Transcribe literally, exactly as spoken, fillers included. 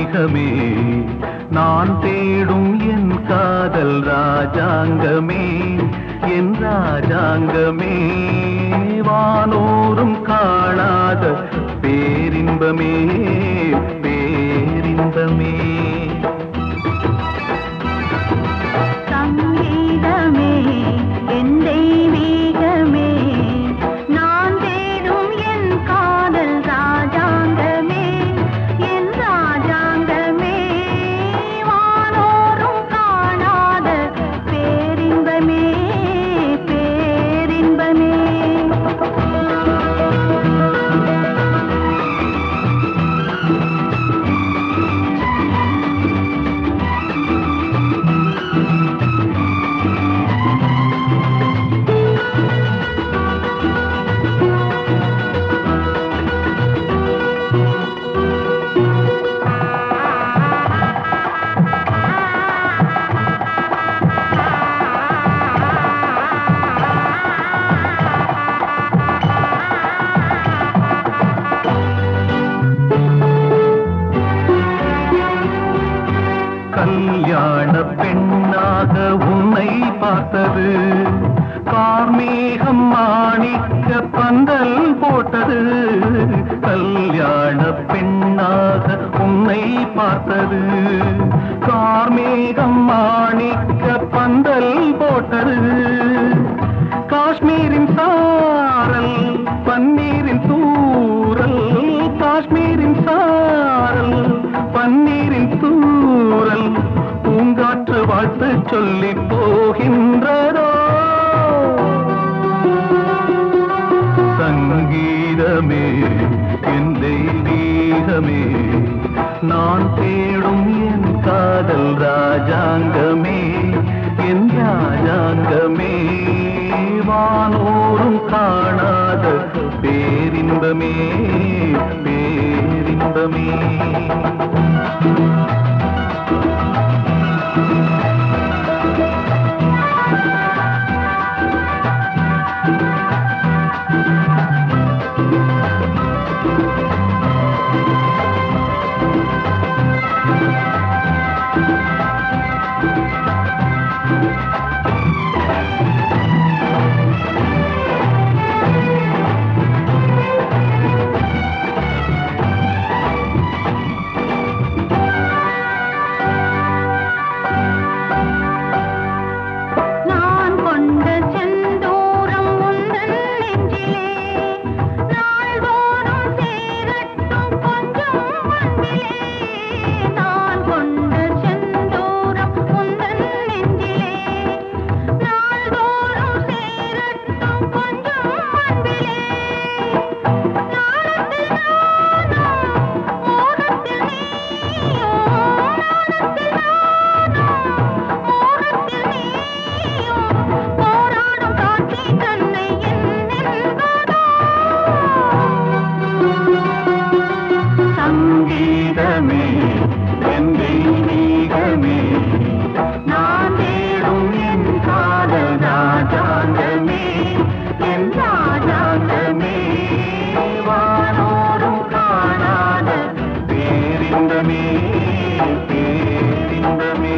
மேகமே நான் தேடும் என் காதல் ராஜாங்கமே என் ராஜாங்கமே வானோரும் காணாத பேரின்பமே பேரின்பமே சங்கீதமே என் தெய்வீகமே நான் தேடும் என் காதல் ராஜாங்கமே என் ராஜாங்கமே வானோரும் காணாத பேரின்பமே பேரின்பமே கல்யாண பெண்ணாக உன்னை பார்த்தது கார்மேகம் மாணிக்க பந்தல் போட்டது கல்யாண பெண்ணாக உன்னை பார்த்தது கார்மேகம் மாணிக்க பந்தல் போட்டது காஷ்மீரின் சாரல் பன்னீரின் தூரல் காஷ்மீரின் சாரல் பன்னீரின் தூரல் பூங்காற்று வாழ்த்து சொல்லி போகின்றதோ சங்கீதமே என் தெய்வீகமே நான் தேடும் என் காதல் ராஜாங்கமே என் ராஜாங்கமே வானோரும் காணாத பேரின்பமே பேரின்பமே சங்கீதமே என் தெய்வீகமே நான் தேடும் என் காதல் ராஜாங்கமே என் ராஜாங்கமே வானோரும் காணாத பேரின்பமே பேரின்பமே